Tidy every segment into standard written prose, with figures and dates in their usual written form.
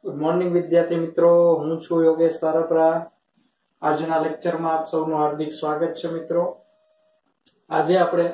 Good morning વિદ્યાર્થી મિત્રો, હું છું યોગેશ તારપરા। આજના લેક્ચરમાં આપ સૌનું હાર્દિક સ્વાગત છે। મિત્રો, આજે આપણે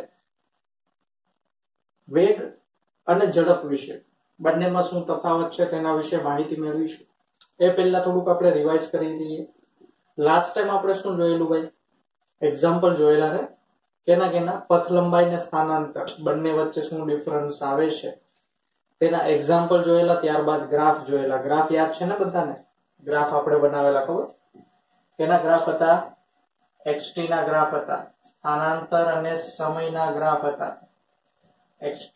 વેગ અને ઝડપ વિશે બંનેમાં શું તફાવત છે તેના વિશે માહિતી મેળવીશું। એ પહેલા થોડુંક આપણે રિવાઇઝ કરી લઈએ। લાસ્ટ ટાઈમ આપણે શું જોયેલું ભાઈ? એક્ઝામ્પલ જોયેલા ને, કેના પથ લંબાઈ ને સ્થાનાંતર બંને વચ્ચે શું ડિફરન્સ આવે છે તેના એક્ઝામ્પલ જોયેલા। ત્યારબાદ ગ્રાફ જોયેલા। ગ્રાફ યાદ છે ને બધાને? ગ્રાફ આપણે બનાવેલા, ખબર? કેના ગ્રાફ હતા? xt ના ગ્રાફ હતા, સ્થાનાંતર અને સમયના ગ્રાફ હતા। xt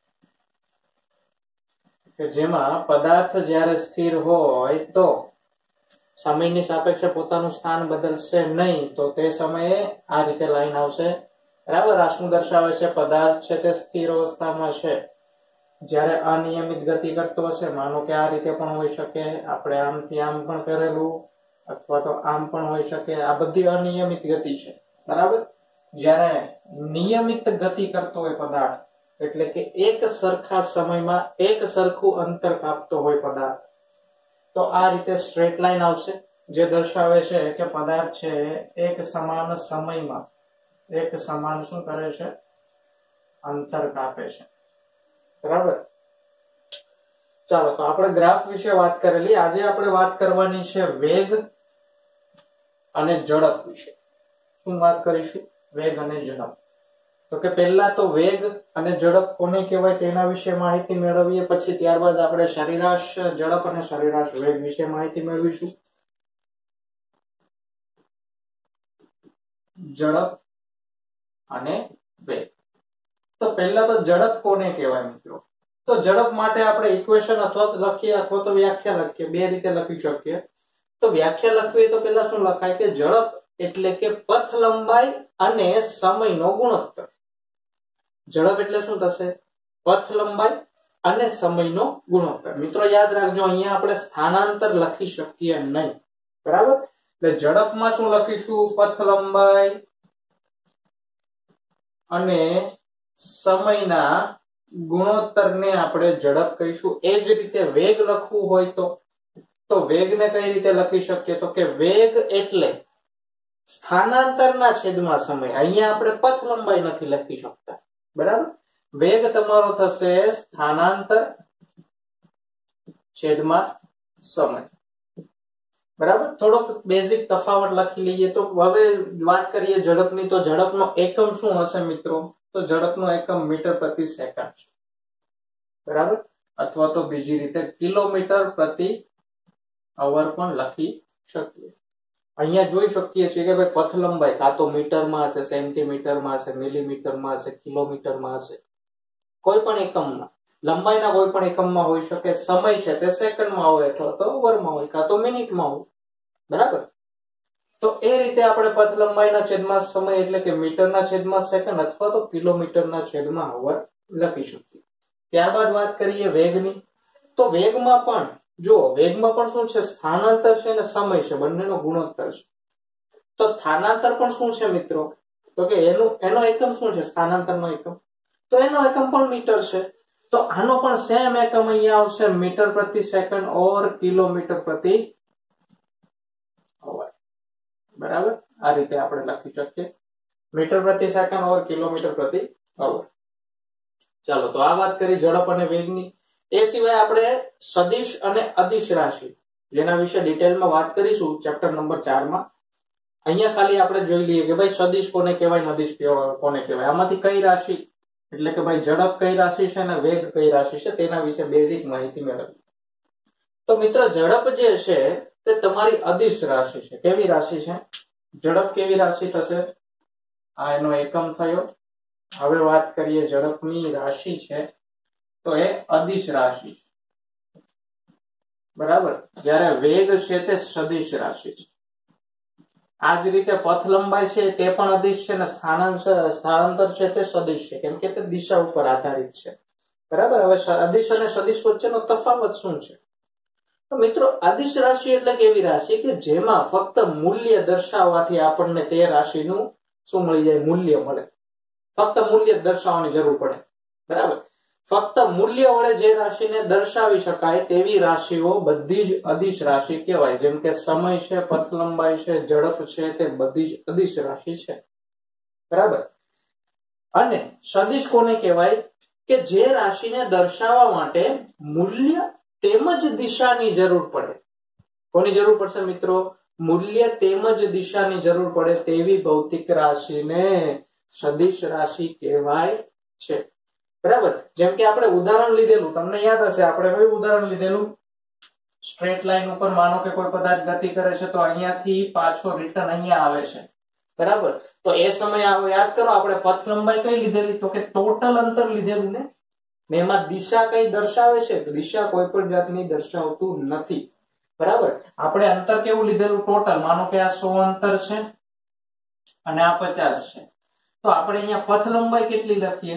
કે જેમાં પદાર્થ જ્યારે સ્થિર હોય તો સમયની સાપેક્ષે પોતાનું સ્થાન બદલશે નહીં, તો તે સમયે આ રીતે લાઈન આવશે, બરાબર? આ શું દર્શાવે છે? પદાર્થ છે તે સ્થિર અવસ્થામાં છે। જ્યારે અનિયમિત ગતિ કરતો હશે, માનો કે આ રીતે પણ હોઈ શકે, આપણે આમથી આમ પણ કરેલું, અથવા તો આમ પણ હોઈ શકે, આ બધી અનિયમિત ગતિ છે, બરાબર? જ્યારે નિયમિત ગતિ કરતો હોય પદાર્થ, એટલે કે એક સરખા સમયમાં એક સરખું અંતર કાપતો હોય પદાર્થ, તો આ રીતે સ્ટ્રેટ લાઈન આવશે, જે દર્શાવે છે કે પદાર્થ છે એક સમાન સમયમાં એક સમાન શું કરે છે? અંતર કાપે છે, બરાબર? ચાલો, તો આપણે ગ્રાફ વિશે વાત કરેલી। આજે આપણે વાત કરવાની છે વેગ અને ઝડપ વિશે। શું વાત કરીશું? વેગ અને ઝડપ। તો કે પહેલા તો વેગ અને ઝડપ કોને કહેવાય તેના વિશે માહિતી મેળવીએ, પછી ત્યારબાદ આપણે સરેરાશ ઝડપ અને સરેરાશ વેગ વિશે માહિતી મેળવીશું। ઝડપ અને વેગ। તો પહેલા તો ઝડપ કોને કહેવાય મિત્રો? તો ઝડપ માટે આપણે ઇક્વેશન અથવા તો લખીએ અથવા તો વ્યાખ્યા લખીએ, બે રીતે લખી શકીએ। તો વ્યાખ્યા લખવી તો પહેલા શું લખાય કે ઝડપ એટલે કે પથ લંબાઈ અને સમયનો ગુણોત્તર। ઝડપ એટલે શું થશે? પથ લંબાઈ અને સમયનો ગુણોત્તર। મિત્રો યાદ રાખજો, અહીંયા આપણે સ્થાનાંતર લખી શકીએ નહીં, બરાબર? એટલે ઝડપમાં શું લખીશું? પથ લંબાઈ અને સમયના ગુણોત્તરને આપણે ઝડપ કહીશું। એ જ રીતે વેગ લખવું હોય તો વેગને કઈ રીતે લખી શકીએ? તો કે વેગ એટલે સ્થાનાંતરના છેદમાં સમય। અહીંયા આપણે પથ લંબાઈ નથી લખી શકતા, બરાબર? વેગ તમારો થશે સ્થાનાંતર છેદમાં સમય, બરાબર? થોડોક બેઝિક તફાવત લખી લઈએ। તો હવે વાત કરીએ ઝડપની। તો ઝડપનો એકમ શું હશે મિત્રો? તો ઝડપનો એકમ મીટર પ્રતિ સેકન્ડ છે, બરાબર? અથવા તો બીજી રીતે કિલોમીટર પ્રતિ અવર પણ લખી શકીએ। અહીંયા જોઈ શકીએ છીએ કે ભાઈ પથ લંબાઈ કાં તો મીટરમાં હશે, સેન્ટીમીટરમાં હશે, મિલીમીટરમાં હશે, કિલોમીટરમાં હશે, કોઈ પણ એકમમાં, લંબાઈના કોઈ પણ એકમમાં હોઈ શકે। સમય છે તે સેકન્ડમાં હોય અથવા તો અવરમાં હોય કાં તો મિનિટમાં હોય, બરાબર? તો એ રીતે આપણે પથ લંબાઈના છેદમાં સમય એટલે કે મીટરના છેદમાં સેકન્ડ અથવા તો કિલોમીટરના છેદમાં અવર લખી શકીએ। ત્યારબાદ વાત કરીએ વેગની। તો વેગમાં પણ જો વેગમાં પણ શું છે? સ્થાનાંતર છે અને સમય છે, બંનેનો ગુણોત્તર છે। તો સ્થાનાંતર પણ શું છે મિત્રો? તો કે એનો એકમ શું છે? સ્થાનાંતરનો એકમ, તો એનો એકમ પણ મીટર છે। તો આનો પણ સેમ એકમ અહીંયા આવશે, મીટર પ્રતિ સેકન્ડ ઓર કિલોમીટર પ્રતિ અવર, બરાબર? આ રીતે આપણે લખી શકીએ, મીટર પ્રતિ સેકન્ડ ઓર કિલોમીટર પ્રતિ અવર। ચાલો, તો આ વાત કરી ઝડપ અને વેગની। એ સિવાય આપણે સદિશ અને અદિશ રાશિ, જેના વિશે ડિટેલમાં વાત કરીશું ચેપ્ટર નંબર 4 માં। અહીંયા ખાલી આપણે જોઈ લઈએ કે ભાઈ સદિશ કોને કહેવાય, અદિશ કોને કહેવાય, આમાંથી કઈ રાશિ એટલે કે ભાઈ ઝડપ કઈ રાશિ છે અને વેગ કઈ રાશિ છે તેના વિશે બેઝિક માહિતી મેળવીએ। તો મિત્ર, ઝડપ જે છે તે તમારી અદિશ રાશિ છે। કેવી રાશિ છે? ઝડપ કેવી રાશિ થશે? આ એનો એકમ થયો। હવે વાત કરીએ ઝડપની રાશિ છે તો એ અદિશ રાશિ છે, બરાબર? જ્યારે વેગ છે તે સદિશ રાશિ છે। આ જ રીતે પથ લંબાઈ છે તે પણ અદિશ છે અને સ્થાનાંતર છે તે સદિશ છે, કેમ કે તે દિશા ઉપર આધારિત છે, બરાબર? હવે અદિશ અને સદિશ વચ્ચેનો તફાવત શું છે? તો મિત્રો, અદિશ રાશિ એટલે કેવી રાશિ કે જેમાં ફક્ત મૂલ્ય દર્શાવવાથી આપણને તે રાશિનું શું મળી જાય? મૂલ્ય મળે। ફક્ત મૂલ્ય દર્શાવવાની જરૂર પડે, બરાબર? ફક્ત મૂલ્ય વડે જે રાશિને દર્શાવી શકાય તેવી રાશિઓ બધી જ અદિશ રાશિ કહેવાય. જેમ કે સમય છે, પથ લંબાઈ છે, ઝડપ છે, તે બધી જ અદિશ રાશિ છે. બરાબર. અને સદિશ કોને કહેવાય? કે જે રાશિને દર્શાવવા માટે મૂલ્ય તેમજ દિશાની જરૂર પડે. કોની જરૂર પડશે મિત્રો? મૂલ્ય તેમજ દિશાની જરૂર પડે તેવી ભૌતિક રાશિને સદિશ રાશિ કહેવાય છે. બરાબર. જેમ કે આપણે ઉદાહરણ લીધેલું, તમને યાદ હશે, આપણે કયું ઉદાહરણ લીધેલું? સ્ટ્રેટ લાઈન ઉપર માનો કે કોઈ પદાર્થ ગતિ કરે છે તો અહીંયાથી પાછો રિટર્ન અહીંયા આવે છે. બરાબર. તો એ સમયે યાદ કરો, આપણે પથ લંબાઈ કઈ લીધેલી? તો કે ટોટલ અંતર લીધેલું ને એમાં દિશા કઈ દર્શાવે છે? દિશા કોઈ પણ જાતની દર્શાવતું નથી. બરાબર. આપણે અંતર કેવું લીધેલું? ટોટલ. માનો કે આ 100 અંતર છે અને આ 50 છે, તો આપણે અહીંયા પથ લંબાઈ કેટલી લખીએ?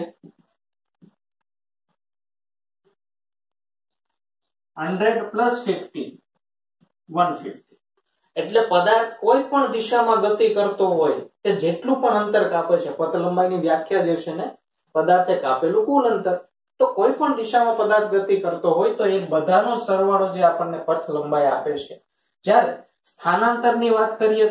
100 + 50 150. એટલે પદાર્થ કોઈ પણ દિશામાં ગતિ કરતો હોય તે જેટલું પણ અંતર કાપે છે, પથ લંબાઈની વ્યાખ્યા જે છે ને, પદાર્થે કાપેલું કુલ અંતર. તો કોઈ પણ દિશામાં પદાર્થ ગતિ કરતો હોય તો એ બધાનો સરવાળો જે આપણને પથ લંબાઈ આપે છે. જ્યારે સ્થાનાંતરની વાત કરીએ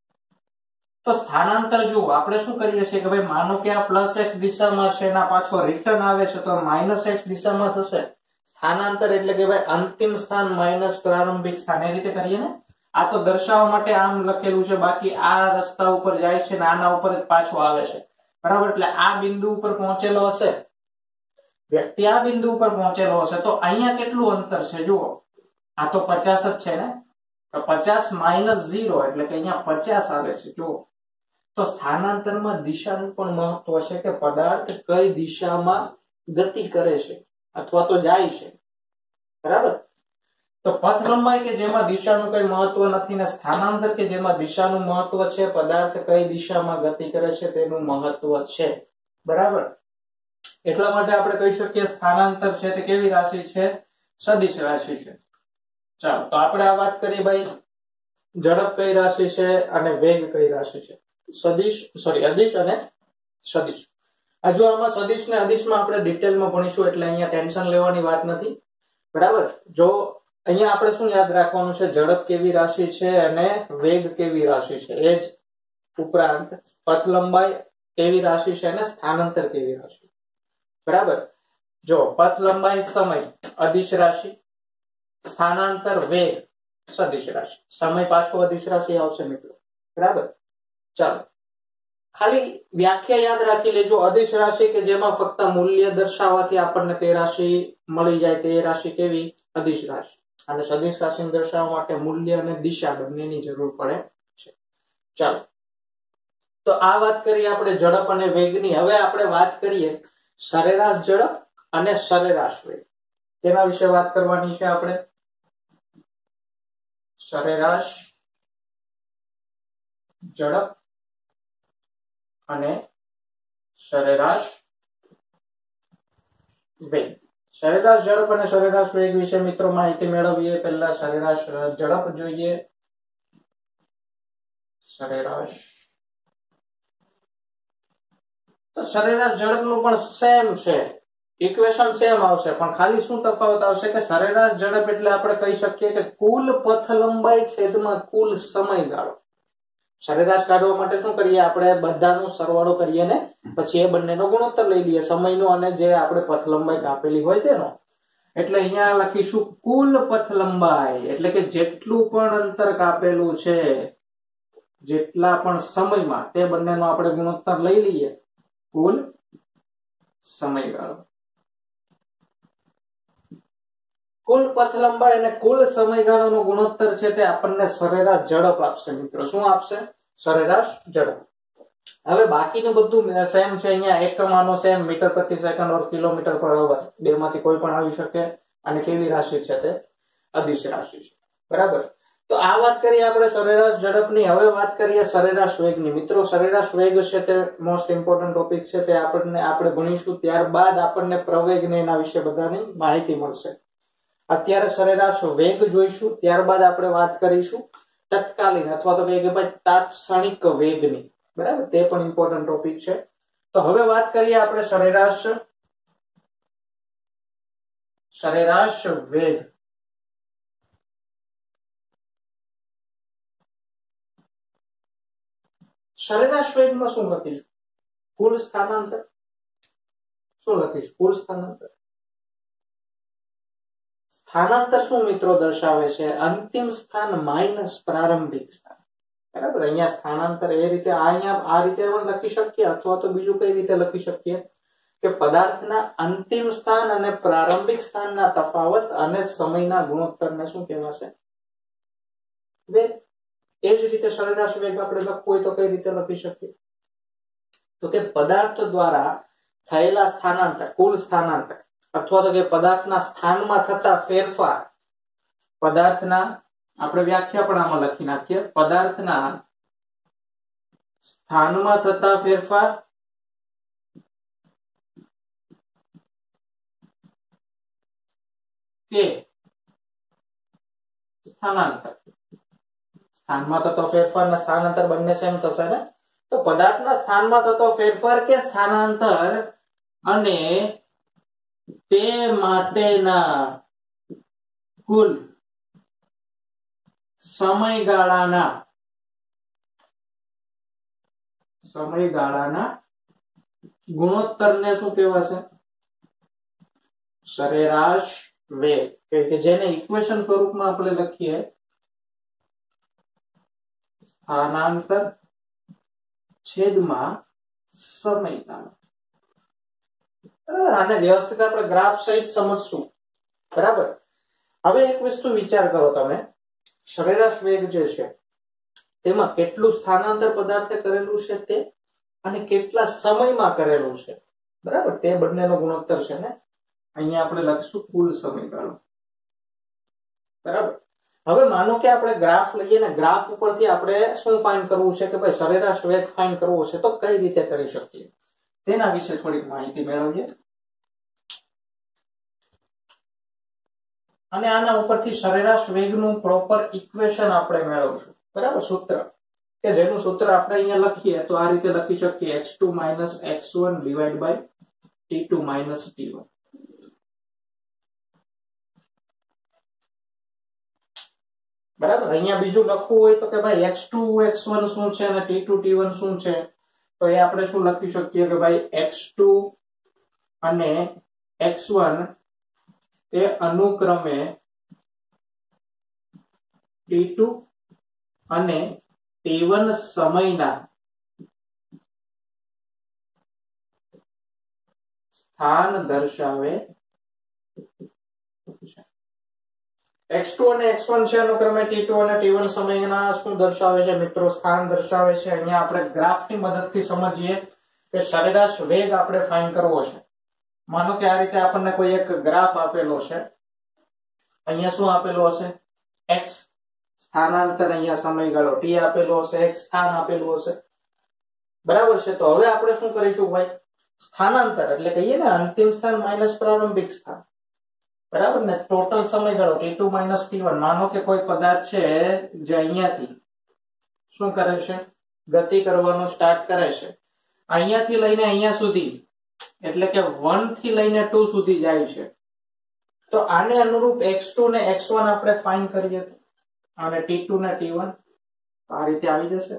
તો સ્થાનાંતર જુઓ, આપણે શું કરીએ છીએ કે ભાઈ માનો કે આ +x દિશામાં છે, એના પાછો રિટર્ન આવે છે તો -x દિશામાં થશે. સ્થાનાંતર એટલે કે ભાઈ અંતિમ સ્થાન માઇનસ પ્રારંભિક સ્થાન, એ રીતે કરીએ ને. આ તો દર્શાવવા માટે આમ લખેલું છે, બાકી આ રસ્તા ઉપર જાય છે ને આના ઉપર જ પાછો આવે છે. બરાબર. એટલે આ બિંદુ ઉપર પહોંચેલો હશે, વ્યક્તિ આ બિંદુ ઉપર પહોંચેલો હશે, તો અહીંયા કેટલું અંતર છે જુઓ, આ તો 50 જ છે ને, તો 50 - 0 એટલે કે અહીંયા 50 આવે છે. જુઓ, તો સ્થાનાંતરમાં દિશાનું પણ મહત્વ છે કે પદાર્થ કઈ દિશામાં ગતિ કરે છે અથવા તો જાય છે. બરાબર. તો પથ લંબાઈ કે જેમાં દિશાનું કઈ મહત્વ નથી ને સ્થાનાંતર કે જેમાં દિશાનું મહત્વ છે, પદાર્થ કઈ દિશામાં ગતિ કરે છે તેનું મહત્વ છે. બરાબર. એટલા માટે આપણે કહી શકીએ સ્થાનાંતર છે તે કેવી રાશિ છે? સદિશ રાશિ છે. ચાલો, તો આપણે આ વાત કરી ભાઈ ઝડપ કઈ રાશિ છે અને વેગ કઈ રાશિ છે. અદિશ અને સદિશ. હજુ આમાં સદિશ ને અદિશમાં આપણે ડિટેલમાં ભણીશું, એટલે અહીંયા ટેન્શન લેવાની વાત નથી. બરાબર. જો અહીંયા આપણે શું યાદ રાખવાનું છે? ઝડપ કેવી રાશિ છે અને વેગ કેવી રાશિ છે. એ જ ઉપરાંત પથ લંબાઈ કેવી રાશિ છે અને સ્થાનાંતર કેવી રાશિ. બરાબર. જો પથ લંબાઈ સમય અદિશ રાશિ, સ્થાનાંતર વેગ સદિશ રાશિ. સમય પાછો અદિશ રાશિ આવશે મિત્રો. બરાબર. ચાલો, ખાલી વ્યાખ્યા યાદ રાખી લેજો. અદિશ રાશિ કે જેમાં ફક્ત મૂલ્ય દર્શાવવાથી આપણને તે રાશિ મળી જાય, તે રાશિ કેવી? અદિશ રાશિ. અને સદિશ રાશિને દર્શાવવા માટે મૂલ્ય અને દિશા બંનેની જરૂર પડે છે. ચાલો, તો આ વાત કરીએ આપણે ઝડપ અને વેગની. હવે આપણે વાત કરીએ સરેરાશ ઝડપ અને સરેરાશ વેગ. તેના વિશે વાત કરવાની છે આપણે. સરેરાશ ઝડપ અને સરેરાશ વેગ. સરેરાશ ઝડપ અને સરેરાશ વેગ વિશે મિત્રો માહિતી મેળવીએ. પહેલા સરેરાશ ઝડપ જોઈએ. સરેરાશ, તો સરેરાશ ઝડપનું પણ સેમ છે, ઇક્વેશન સેમ આવશે, પણ ખાલી શું તફાવત આવશે કે સરેરાશ ઝડપ એટલે આપણે કહી શકીએ કે કુલ પથ લંબાઈ છેદમાં કુલ સમયગાળો. સરેરાશ કાઢવા માટે શું કરીએ? આપણે બધાનો સરવાળો કરીએ ને પછી એ બંનેનો ગુણોત્તર લઈ લઈએ, સમયનો અને જે આપણે પથ લંબાઈ કાપેલી હોય તેનો. એટલે અહીંયા લખીશું કુલ પથ લંબાઈ, એટલે કે જેટલું પણ અંતર કાપેલું છે, જેટલા પણ સમયમાં, તે બંનેનો આપણે ગુણોત્તર લઈ લઈએ, કુલ સમયગાળો. કુલ પથ લંબાઈ અને કુલ સમયગાળાનો ગુણોત્તર છે તે આપણને સરેરાશ ઝડપ આપશે મિત્રો. શું આપશે? સરેરાશ ઝડપ. હવે બાકીનું બધું સેમ છે. અહીંયા એકમાનો સેમ, મીટર પ્રતિ second or kilometre per hour, બે માંથી કોઈ પણ આવી શકે. અને કેવી રાશિ છે? તે અદિશ રાશિ છે. બરાબર. તો આ વાત કરીએ આપણે સરેરાશ ઝડપની. હવે વાત કરીએ સરેરાશ વેગની. મિત્રો સરેરાશ વેગ છે તે મોસ્ટ ઇમ્પોર્ટન્ટ ટોપિક છે, તે આપણે ભણીશું. ત્યારબાદ આપણને પ્રવેગ ને એના વિશે બધાની માહિતી મળશે. અત્યારે સરેરાશ વેગ જોઈશું, ત્યારબાદ આપણે વાત કરીશું તત્કાલીન અથવા તો કે ભાઈ તાત્ક્ષણિક વેગની. બરાબર. તે પણ ઇમ્પોર્ટન્ટ ટોપિક છે. તો હવે વાત કરીએ આપણે સરેરાશ સરેરાશ વેગ સરેરાશ વેગમાં શું લખીશું? કુલ સ્થાનાંતર. શું લખીશું? કુલ સ્થાનાંતર. સ્થાનાંતર શું મિત્રો દર્શાવે છે? અંતિમ સ્થાન માઇનસ પ્રારંભિક સ્થાન. બરાબર. અહીંયા સ્થાનાંતર એ રીતે અહીંયા આ રીતે પણ લખી શકીએ, અથવા તો બીજું કઈ રીતે લખી શકીએ કે પદાર્થના અંતિમ સ્થાન અને પ્રારંભિક સ્થાનના તફાવત અને સમયના ગુણોત્તરને શું કહેવાશે? વેગ. એ જ રીતે સરેરાશ વેગ આપણે લખવું હોય તો કઈ રીતે લખી શકીએ? તો કે પદાર્થ દ્વારા થયેલા સ્થાનાંતર, કુલ સ્થાનાંતર, અથવા તો કે પદાર્થના સ્થાનમાં થતા ફેરફાર. પદાર્થના આપણે વ્યાખ્યા પણ આમાં લખી નાખીએ. પદાર્થના સ્થાનમાં થતા ફેરફાર કે સ્થાનાંતર. સ્થાનમાં થતો ફેરફાર ને સ્થાનાંતર બંને સેમ થશે ને? તો પદાર્થના સ્થાનમાં થતો ફેરફાર કે સ્થાનાંતર અને તે માટેના કુલ સમયગાળાના ગુણોત્તરને શું કહેવાશે? સરેરાશ વેગ. કે જેને ઇક્વેશન સ્વરૂપમાં આપણે લખીએ સ્થાનાંતર છેદમાં સમયગાળો. આને વ્યવસ્થિત આપણે ગ્રાફ સહિત સમજશું. બરાબર. હવે એક વસ્તુ વિચાર કરો તમે, સરેરાશ વેગ જે છે તેમાં કેટલું સ્થાનાંતર પદાર્થે કરેલું છે તે અને કેટલા સમયમાં કરેલું છે. બરાબર. તે બંનેનો ગુણોત્તર છે ને અહીંયા આપણે લખશું કુલ સમયગાળો. બરાબર. હવે માનો કે આપણે ગ્રાફ લઈએ ને, ગ્રાફ ઉપરથી આપણે શું ફાઇન્ડ કરવું છે કે ભાઈ સરેરાશ વેગ ફાઇન્ડ કરવો છે તો કઈ રીતે કરી શકીએ તેના વિશે થોડીક માહિતી મેળવીએ. અને આના ઉપરથી સરેરાશ વેગનું પ્રોપર ઇક્વેશન આપણે મેળવશું. બરાબર. સૂત્ર કે જેનું સૂત્ર આપણે અહીંયા લખીએ તો આ રીતે લખી શકીએ x2 - x1 divide by t2 - t1. બરાબર. અહીંયા બીજું લખવું હોય તો કે ભાઈ x2 x1 શું છે અને t2 t1 શું છે, તો એ આપણે શું લખી શકીએ કે ભાઈ x2 અને x1 એ અનુક્રમે t2 અને t1 સમયના સ્થાન દર્શાવે છે. x2 અને x1 છે અનુક્રમે t2 અને t1 સમયના શું દર્શાવે છે મિત્રો? સ્થાન દર્શાવે છે. અહીંયા આપણે ગ્રાફની મદદથી સમજીએ કે સરેરાશ વેગ આપણે ફાઇન્ડ કરવો છે. માનો કે આ રીતે આપણને કોઈ એક ગ્રાફ આપેલો છે. અહીંયા શું આપેલું હશે? x સ્થાનાંતર, અહીંયા સમયગાળો t આપેલો હશે, x સ્થાન આપેલું હશે. બરાબર છે. તો હવે આપણે શું કરીશું ભાઈ? સ્થાનાંતર એટલે કહીએ ને અંતિમ સ્થાન માઇનસ પ્રારંભિક સ્થાન. બરાબર ને? ટોટલ સમયગાળો t2 - t1. માનો કે કોઈ પદાર્થ છે જે અહીંયાથી શું કરે છે? ગતિ કરવાનું સ્ટાર્ટ કરે છે. અહીંયાથી લઈને અહીંયા સુધી એટલે કે 1 થી લઈને 2 સુધી જાય છે. તો આને અનુરૂપ x2 ને x1 આપણે ફાઇન્ડ કરીએ અને t2 ને t1 આ રીતે આવી જશે.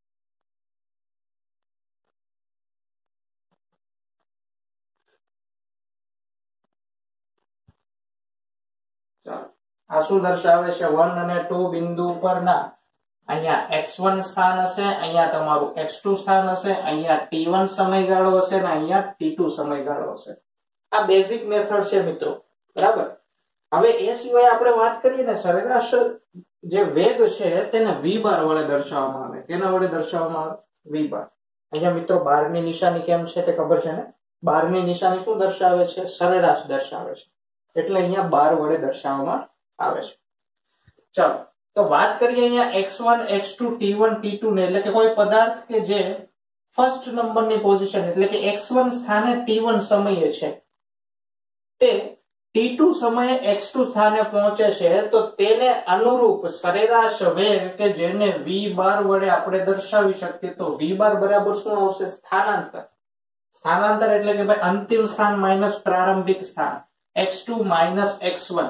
આ શું દર્શાવે છે? 1 અને 2 બિંદુ પરના અહીંયા x1 સ્થાન હશે, અહીંયા તમારું x2 સ્થાન હશે, અહીંયા t1 સમયગાળો હશે અને અહીંયા t2 સમયગાળો હશે. આ બેઝિક મેથડ છે મિત્રો. બરાબર. હવે એ સિવાય આપણે વાત કરીએ ને સરેરાશ જે વેગ છે તેને v બાર વડે દર્શાવવામાં આવે. કેના વડે દર્શાવવામાં આવે? v બાર. અહીંયા મિત્રો બારની નિશાની કેમ છે તે ખબર છે ને? બારની નિશાની શું દર્શાવે છે? સરેરાશ દર્શાવે છે. એટલે અહીંયા બાર વડે દર્શાવવામાં આવે છે. ચાલો તો વાત કરીએ અહીંયા x1 x2 t1 t2 ને, એટલે કે કોઈ પદાર્થ કે જે ફર્સ્ટ નંબરની પોઝિશન એટલે કે x1 સ્થાને t1 સમયે છે તે t2 સમયે x2 સ્થાને પહોંચે છે, તો તેને અનુરૂપ સરેરાશ વેગ કે જેને v બાર વડે આપણે દર્શાવી શકીએ. તો v બાર બરાબર શું આવશે? સ્થાનાંતર. સ્થાનાંતર એટલે કે ભાઈ અંતિમ સ્થાન માઇનસ પ્રારંભિક સ્થાન. x2 minus x1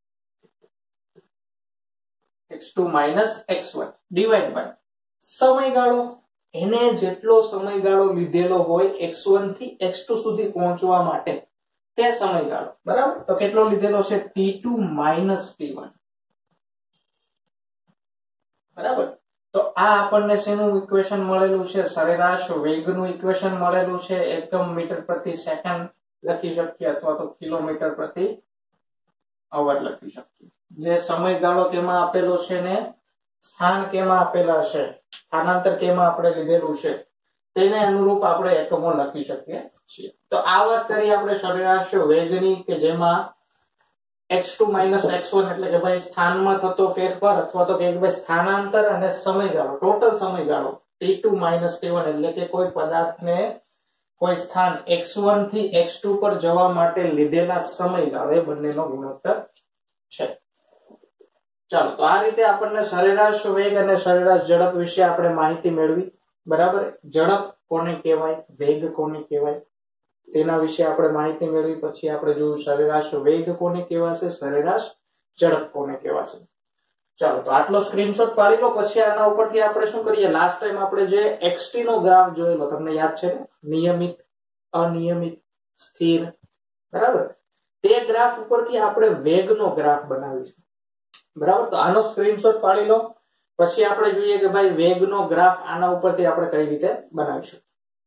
x2 minus x1 divide by સમયગાળો, એને જેટલો સમયગાળો લીધેલો હોય x1 થી x2 સુધી પહોંચવા માટે તે સમયગાળો, બરાબર. તો કેટલો લીધેલો છે? t2 માઇનસ t1, બરાબર. તો આ આપણને શેનું ઇક્વેશન મળેલું છે? સરેરાશ વેગનું ઇક્વેશન મળેલું છે. એકમ મીટર પ્રતિ સેકન્ડ લખી શકીએ અથવા તો કિલોમીટર પ્રતિ અવર લખી શકીએ. જે સમયગાળો કેમાં આપેલો છે ને સ્થાન કેમાં આપેલા છે, સ્થાનાંતર કેમાં આપણે લીધેલું છે, તેને અનુરૂપ આપણે એકમો લખી શકીએ છીએ. તો આ વાત કરી આપણે સરેરાશ વેગની, કે જેમાં x2 માઇનસ x1 એટલે કે ભાઈ સ્થાનમાં થતો ફેરફાર અથવા તો કે ભાઈ સ્થાનાંતર અને સમયગાળો, ટોટલ સમયગાળો t2 માઇનસ t1 એટલે કે કોઈ પદાર્થને કોઈ સ્થાન x1 થી x2 પર જવા માટે લીધેલા સમયગાળો, એ બંનેનો ગુણોત્તર છે. ચાલો, તો આ રીતે આપણને સરેરાશ વેગ અને સરેરાશ ઝડપ વિશે આપણે માહિતી મેળવી, બરાબર. ઝડપ કોને કહેવાય, વેગ કોને કહેવાય, તેના વિશે આપણે માહિતી મેળવી. પછી આપણે જોયું સરેરાશ વેગ કોને કહેવાશે, સરેરાશ ઝડપ કોને કહેવાશે. ચાલો, તો આટલો સ્ક્રીનશોટ પાડી લો. પછી આના ઉપરથી આપણે શું કરીએ, લાસ્ટ ટાઈમ આપણે જે xt નો ગ્રાફ જોયેલો તમને યાદ છે ને, નિયમિત, અનિયમિત, સ્થિર, બરાબર. તે ગ્રાફ ઉપરથી આપણે વેગનો ગ્રાફ બનાવીશું, બરાબર. તો આનો સ્ક્રીનશોટ પાડી લો. પછી આપણે જોઈએ કે ભાઈ વેગનો ગ્રાફ આના ઉપરથી આપણે કઈ રીતે બનાવીશું.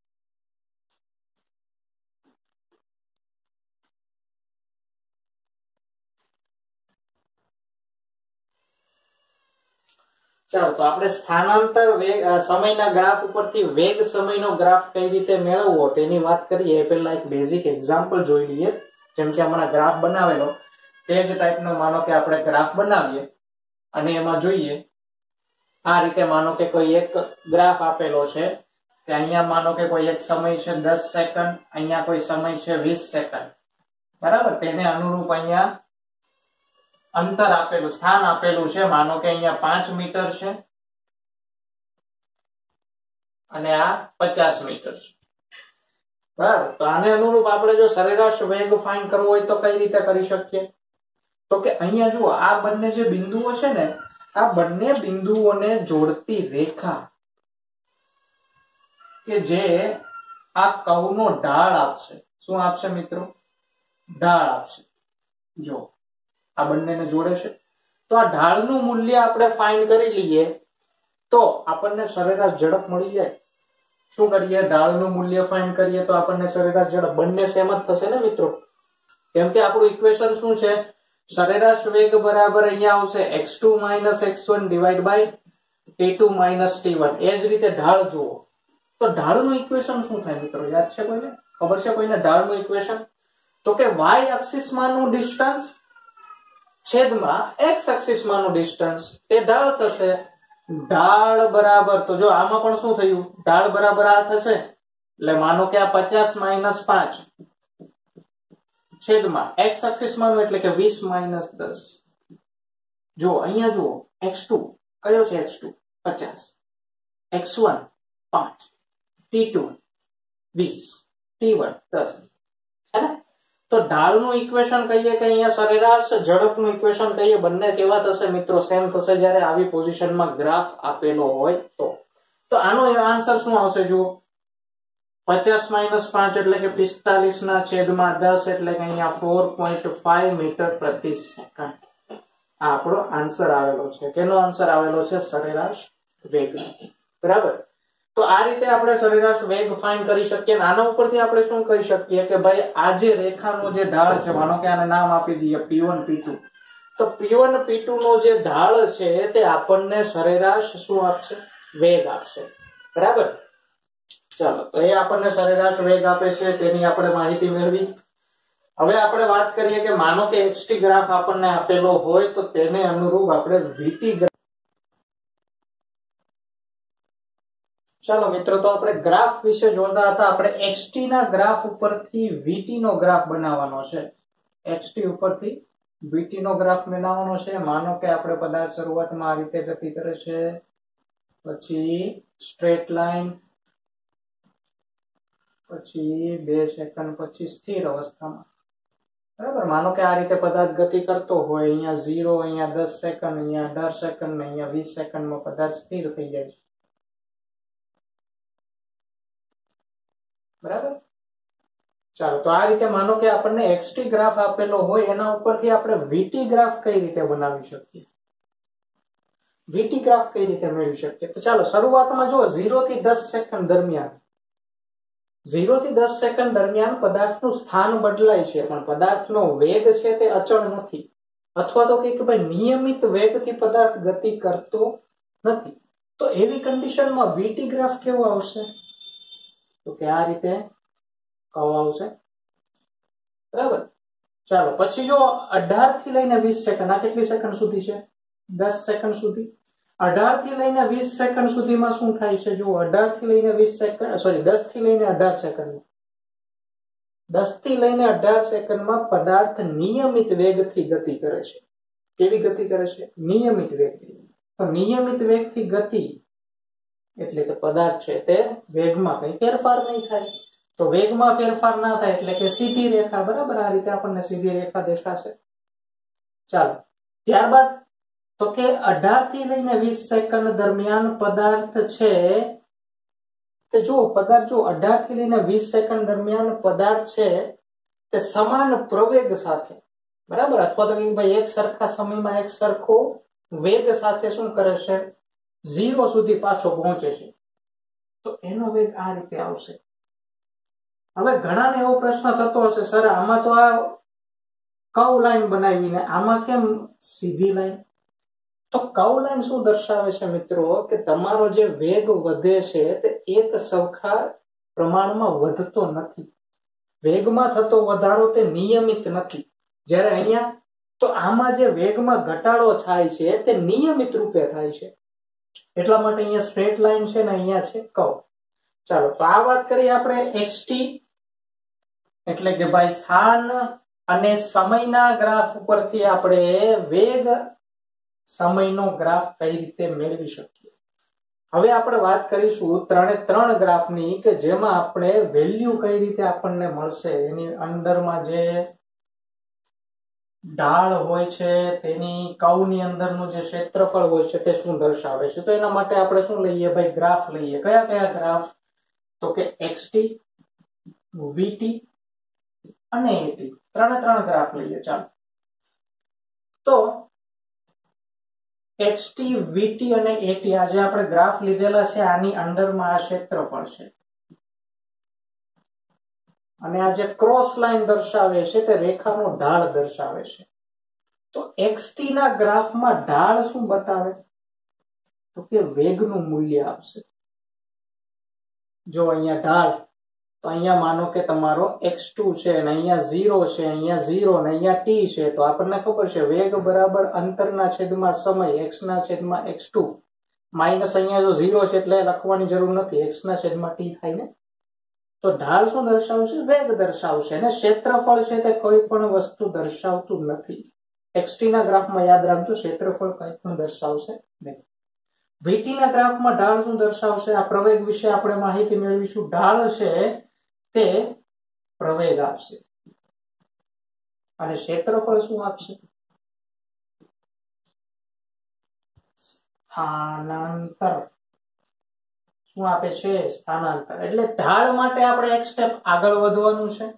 ચાલો, તો આપણે સ્થાનાંતર વેગ સમયના ગ્રાફ ઉપરથી વેગ સમયનો ગ્રાફ કઈ રીતે મેળવવો તેની વાત કરીએ. એ પહેલા એક બેઝિક એક્ઝામ્પલ જોઈ લઈએ. જેમ કે હમણાં ગ્રાફ બનાવેલો તે જ ટાઈપનો માનો કે આપણે ગ્રાફ બનાવીએ અને એમાં જોઈએ આ રીતે. માનો કે કોઈ એક ગ્રાફ આપેલો છે કે અહીંયા માનો કે કોઈ એક સમય છે 10 સેકન્ડ, અહીંયા કોઈ સમય છે 20 સેકન્ડ, બરાબર. તેને અનુરૂપ અહીંયા અંતર આપેલું, સ્થાન આપેલું છે. માનો કે અહીંયા 5 મીટર છે અને આ 50 મીટર છે, બરાબર. તો આને અનુરૂપ આપણે જો સરેરાશ વેગ ફાઇન્ડ કરવો હોય તો કઈ રીતે કરી શકીએ? તો કે અહીંયા જુઓ, આ બંને જે બિંદુઓ છે ને, આ બંને બિંદુઓને જોડતી રેખા કે જે આ કર્વનો ઢાળ આપશે. શું આપશે મિત્રો? ઢાળ આપશે. જો આ બંનેને જોડે છે, તો આ ઢાળનું મૂલ્ય આપણે ફાઇન્ડ કરી લઈએ તો આપણને સરેરાશ ઝડપ મળી જાય. શું કરીએ? ઢાળનું મૂલ્ય ફાઇન્ડ કરીએ તો આપણને સરેરાશ ઝડપ, બંને સેમ જ થશે ને મિત્રો. કેમ કે આપણું ઇક્વેશન શું છે? સરેરાશ વેગ બરાબર અહીંયા આવશે x2 minus x1 divide by t2 minus t1. એ જ રીતે ઢાળ જુઓ, તો ઢાળનું ઇક્વેશન શું થાય મિત્રો? યાદ છે કોઈને? ખબર છે કોઈને ઢાળનું ઇક્વેશન? તો કે y એક્સિસ માનું ડિસ્ટન્સ છેદમાં x એક્સિસ માનું ડિસ્ટન્સ, તે ઢાળ થશે. ઢાળ બરાબર, તો જો આમાં પણ શું થયું? ઢાળ બરાબર આ થશે. એટલે માનો કે આ 50 માઇનસ 5 છેદમાં x એક્સિસ માનું એટલે કે 20 માઇનસ 10. જો અહીંયા જુઓ, x2 કયો છે? x2 50, x1 5, t2 20, t1 10, है ना? તો ઢાળનું ઇક્વેશન કહીએ કે અહીંયા સરેરાશ ઝડપનું ઇક્વેશન કહીએ, બંને કેવા થશે મિત્રો? સેમ થશે જ્યારે આવી પોઝિશનમાં ગ્રાફ આપેલો હોય તો. તો આનો આન્સર શું આવશે? જુઓ, 50 માઇનસ 5 એટલે કે 45 ના છેદમાં 10 એટલે કે અહીંયા 4.5 મીટર પ્રતિ સેકન્ડ. આ આપણો આન્સર આવેલો છે. કેનો આન્સર આવેલો છે? સરેરાશ વેગ, બરાબર. તો આ રીતે આપણે સરેરાશ વેગ ફાઇન્ડ કરી શકીએ. આના ઉપરથી આપણે શું કહી શકીએ કે ભાઈ આ જે રેખાનો જે ઢાળ છે, માનો કે આને નામ આપી દઈએ P1 P2, તો P1 P2 નો જે ઢાળ છે તે આપણને સરેરાશ શું આપશે? વેગ આપશે, બરાબર. ચાલો, તો એ આપણને સરેરાશ વેગ આપે છે, તેની આપણે માહિતી મેળવી. હવે આપણે વાત કરીએ કે માનો કે xt ગ્રાફ આપણને આપેલો હોય તો તેને અનુરૂપ આપણે vt ગ્રાફ. ચાલો મિત્રો, તો આપણે ગ્રાફ વિશે જોતા હતા. આપણે xt ના ગ્રાફ ઉપરથી vt નો ગ્રાફ બનાવવાનો છે. xt ઉપરથી vt નો ગ્રાફ બનાવવાનો છે. માનો કે આપણે પદાર્થ શરૂઆતમાં આ રીતે ગતિ કરે છે, પછી સ્ટ્રેટ લાઈન, પછી 2 સેકન્ડ પછી સ્થિર અવસ્થામાં, બરાબર. માનો કે આ રીતે પદાર્થ ગતિ કરતો હોય, અહીંયા 0, અહીંયા 10 સેકન્ડ, અહીંયા 18 સેકન્ડ ને અહીંયા 20 સેકન્ડમાં પદાર્થ સ્થિર થઈ જાય છે. બરાબર. ચાલો, તો આ રીતે માનો કે આપણને એક્સટી ગ્રાફ આપેલો હોય, એના ઉપરથી આપણે વીટી ગ્રાફ કઈ રીતે બનાવી શકીએ, વીટી ગ્રાફ કઈ રીતે મેળવી શકીએ. તો ચાલો શરૂઆતમાં જો 0 થી 10 સેકન્ડ દરમિયાન 0 થી 10 સેકન્ડ દરમિયાન પદાર્થનું સ્થાન બદલાય છે, પણ પદાર્થનો વેગ છે તે અચળ નથી, અથવા તો કે ભાઈ નિયમિત વેગથી પદાર્થ ગતિ કરતો નથી. તો એવી કન્ડિશનમાં વીટી ગ્રાફ કેવો આવશે? તો કે આ રીતે કહો આવશે. બરાબર. ચાલો પછી જો 18 થી લઈને 20 સેકન્ડ, આ કેટલી સેકન્ડ સુધી છે? 10 સેકન્ડ સુધી. 18 થી લઈને 20 સેકન્ડ સુધીમાં શું થાય છે? જો 18 થી લઈને 20 સેકન્ડ, સોરી 10 થી લઈને 18 સેકન્ડ, 10 થી લઈને 18 સેકન્ડમાં પદાર્થ નિયમિત વેગથી ગતિ કરે છે. કેવી ગતિ કરે છે? નિયમિત વેગથી. તો નિયમિત વેગથી ગતિ એટલે કે પદાર્થ છે તે વેગમાં કઈ ફેરફાર નહીં થાય. તો વેગમાં ફેરફાર ના થાય એટલે કે સીધી રેખા. બરાબર. આ રીતે આપણને સીધી રેખા દેખાશે. ચાલો ત્યારબાદ તો કે 18 થી લઈને 20 સેકન્ડ દરમિયાન પદાર્થ છે તે જો પદાર્થ જો 18 થી લઈને 20 સેકન્ડ દરમિયાન પદાર્થ છે તે સમાન પ્રવેગ સાથે, બરાબર, અથવા તો કે ભાઈ એક સરખા સમયમાં એક સરખો વેગ સાથે શું કરે છે? 0 સુધી પાછો પહોંચે છે. તો એનો વેગ આ રીતે આવશે. હવે ઘણાને એવો પ્રશ્ન થતો હશે, સર આમાં તો આ કર્વ લાઈન બનાવીને આમાં કેમ સીધી લાઈન? તો કર્વ લાઈન શું દર્શાવે છે મિત્રો? કે તમારો જે વેગ વધે છે તે એક સરખા પ્રમાણમાં વધતો નથી. વેગમાં થતો વધારો તે નિયમિત નથી. જ્યારે અહીંયા તો આમાં જે વેગમાં ઘટાડો થાય છે તે નિયમિત રૂપે થાય છે. એટલા માટે અહીંયા સ્ટ્રેટ લાઈન છે ને અહીંયા છે કર્વ. ચાલો તો આ વાત કરીએ આપણે એક્સટી એટલે કે ભાઈ સ્થાન અને સમયના ગ્રાફ ઉપરથી આપણે વેગ સમયનો ગ્રાફ કઈ રીતે મેળવી શકીએ. હવે આપણે વાત કરીશું ત્રણ ગ્રાફની કે જેમાં આપણે વેલ્યુ કઈ રીતે આપણને મળશે. એની અંદરમાં જે ઢાળ હોય છે તેની કર્વની અંદરનું જે ક્ષેત્રફળ હોય છે તે શું દર્શાવે છે. તો એના માટે આપણે શું લઈએ ભાઈ? ગ્રાફ લઈએ. કયા કયા ગ્રાફ? તો કે એક્સટી, વીટી અને એટી. ત્રણ ગ્રાફ લઈએ. ચાલો તો એક્સટી, વીટી અને એટી આ જે આપણે ગ્રાફ લીધેલા છે આની અંદરમાં આ ક્ષેત્રફળ છે અને આ જે ક્રોસ લાઈન દર્શાવે છે તે રેખાનો ઢાળ દર્શાવે છે. તો એક્સટી ના ગ્રાફમાં ઢાળ શું બતાવે? તો કે વેગનું મૂલ્ય આપશે. જો અહીંયા ઢાળ, તો અહીંયા માનો કે તમારો x2 છે અને અહીંયા 0 છે, અહીંયા 0 અને અહીંયા t છે. તો આપણને ખબર છે વેગ બરાબર અંતરના છેદમાં સમય x ના છેદમાં x2 માઇનસ અહીંયા જો 0 છે એટલે લખવાની જરૂર નથી, x ના છેદમાં t થાય ને. તો ઢાળ શું દર્શાવશે? વેગ દર્શાવશે. અને ક્ષેત્રફળ છે તે કોઈ પણ વસ્તુ દર્શાવતું નથી. એક્સટી ના ગ્રાફમાં યાદ રાખજો ક્ષેત્રફળ કંઈ પણ દર્શાવશે નહીં. વીટી ના ગ્રાફમાં ઢાળ શું દર્શાવશે? આ પ્રવેગ વિશે આપણે માહિતી મેળવીશું. ઢાળ છે તે પ્રવેગ આપશે અને ક્ષેત્રફળ શું આપશે? સ્થાનાંતર. શું આપે છે? સ્થાનાંતર. એટલે ઢાળ માટે આપણે એક સ્ટેપ આગળ વધવાનું છે.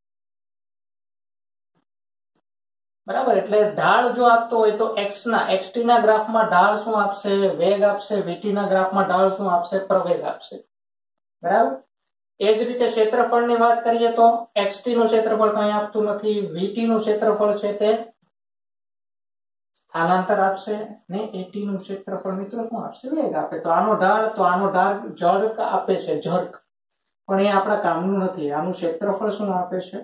બરાબર. એટલે ઢાળ જો આપતો હોય તો એક્સટી ના ગ્રાફમાં ઢાળ શું આપશે? વેગ આપશે. વીટી ના ગ્રાફમાં ઢાળ શું આપશે? પ્રવેગ આપશે. બરાબર. એ જ રીતે ક્ષેત્રફળની વાત કરીએ તો એક્સટી નું ક્ષેત્રફળ કંઈ આપતું નથી. વીટી નું ક્ષેત્રફળ છે તે સ્થાનાંતર આપશે ને એટી નું ક્ષેત્રફળ મિત્રો શું આપશે? વેગ આપે. તો આનો ઢાળ ઝડક આપે છે, ઝડક, પણ એ આપણા કામનું નથી. આનું ક્ષેત્રફળ શું આપે છે?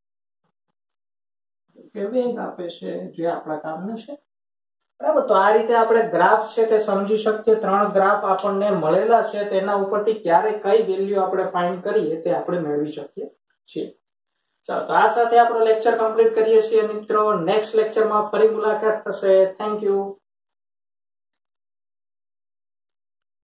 કે વેગ આપે છે, જે આપણા કામનું છે. બરાબર. તો આ રીતે આપણે ગ્રાફ છે તે સમજી શકીએ. 3 ગ્રાફ આપણને મળેલા છે તેના ઉપરથી ક્યારે કઈ વેલ્યુ આપણે ફાઇન્ડ કરીએ તે આપણે મેળવી શકીએ છીએ. ચાલો તો આ સાથે આપણો લેક્ચર કમ્પ્લીટ કરીએ છીએ મિત્રો. નેક્સ્ટ લેક્ચરમાં ફરી મુલાકાત થશે. Thank you.